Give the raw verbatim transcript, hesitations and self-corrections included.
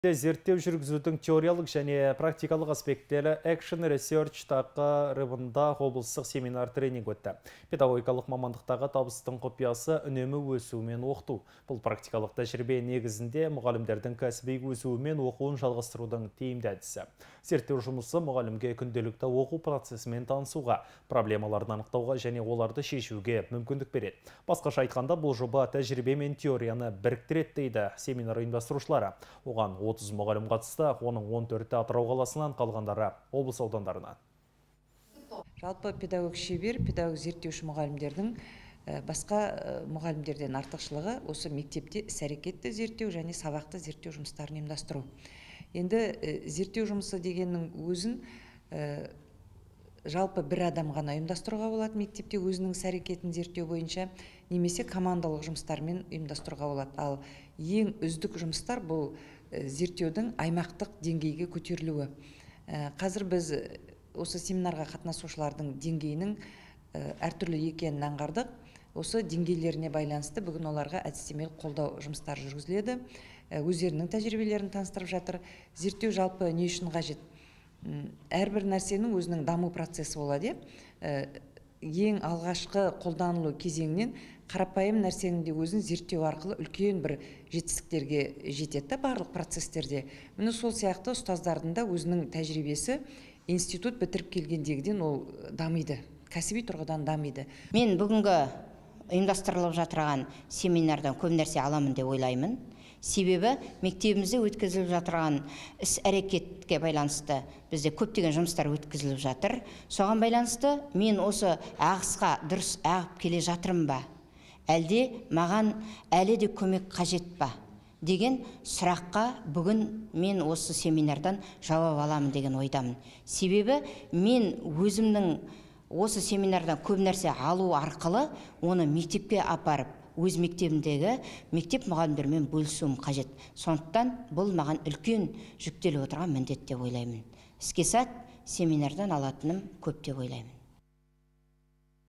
Зерттеу жүргізудің теориялық және практикалық аспекттері Action Research тақырыбында облыстық семинар тренинг өтті. Педагогикалық мамандықтағы табыстың құпиясы үнемі өсуімен оқыту. Бұл практикалық тәжірибе негізінде мұғалімдердің кәсіби өсуімен оқуын жалғастырудың тиімді әдісі. Зерттеу жұмысы мұғалімге күнделікті оқу процесімен танысуға, проблемаларын анықтауға және оларды шешуге мүмкіндік береді. Басқаша айтқанда, бұл жоба тәжірибе мен теорияны біріктіреді дейді семинар ұйымдастырушылары. Оған отыз мұғалім қатысты, оның он төрті Атырау қаласынан, қалғандары облыс аудандарынан. Жалпы педагог шебер, педагог зерттеуші мұғалімдердің басқа мұғалімдерден артықшылығы осы мектепте іс-әрекетті зерттеу және сабақты зерттеу жұмыстарын ұйымдастыру. Енді зерттеу жұмысы дегеннің өзін жалпы бір адам ғана ұйымдастыруға болады мектепте өзінің іс-әрекетін зерттеу бойынша, немесе командалық жұмыстармен ұйымдастыруға болады. Ал ең үздік жұмыстар бұл зерттеудің аймақтық деңгейге көтерілуі. Қазір біз осы семинарға қатынасушылардың деңгейінің әртүрлі екенін аңғардық. Осы деңгейлеріне байланысты бүгін оларға әдістемелік қолдау жұмыстары жүргізіледі. Өздерінің тәжірибелерін таныстырып жатыр. Зерттеу жалпы не үшін қажет? Әрбір нәрсенің өзінің даму процесі болады. Ең алғашқы қолданылу кезеңінен қарапайым нәрсенің де өзін зерттеу арқылы үлкен бір жетістіктерге жетеді барлық процестерде. Міне сол сияқты ұстаздардың да өзінің тәжірибесі институт бітіріп келгендегіден ол дамиды, кәсіби тұрғыдан дамиды. Мен бүгінгі ұйымдастырылып жатырған семинардан көп нәрсе аламын деп ойлаймын. Себебі мектебімізде өткізіліп жатырған іс-әрекетке байланысты бізде көптеген жұмыстар өткізіліп жатыр. Соған байланысты мен осы ағысқа дұрыс ағып келе жатырмын ба? Әлде маған әлі де көмек қажет па? Деген сұраққа бүгін мен осы семинардан жауап аламын деген ойдамын. Себебі мен өзімнің осы семинардан көп нәрсе алу арқылы оны мектепке апарып, өз мектебімдегі мектеп мұғалімдермен бөлісуім қажет. Сондықтан бұл маған үлкен жүктеліп отырған міндет деп ойлаймын. Іске сәт семинардан алатыным көп деп ойлаймын.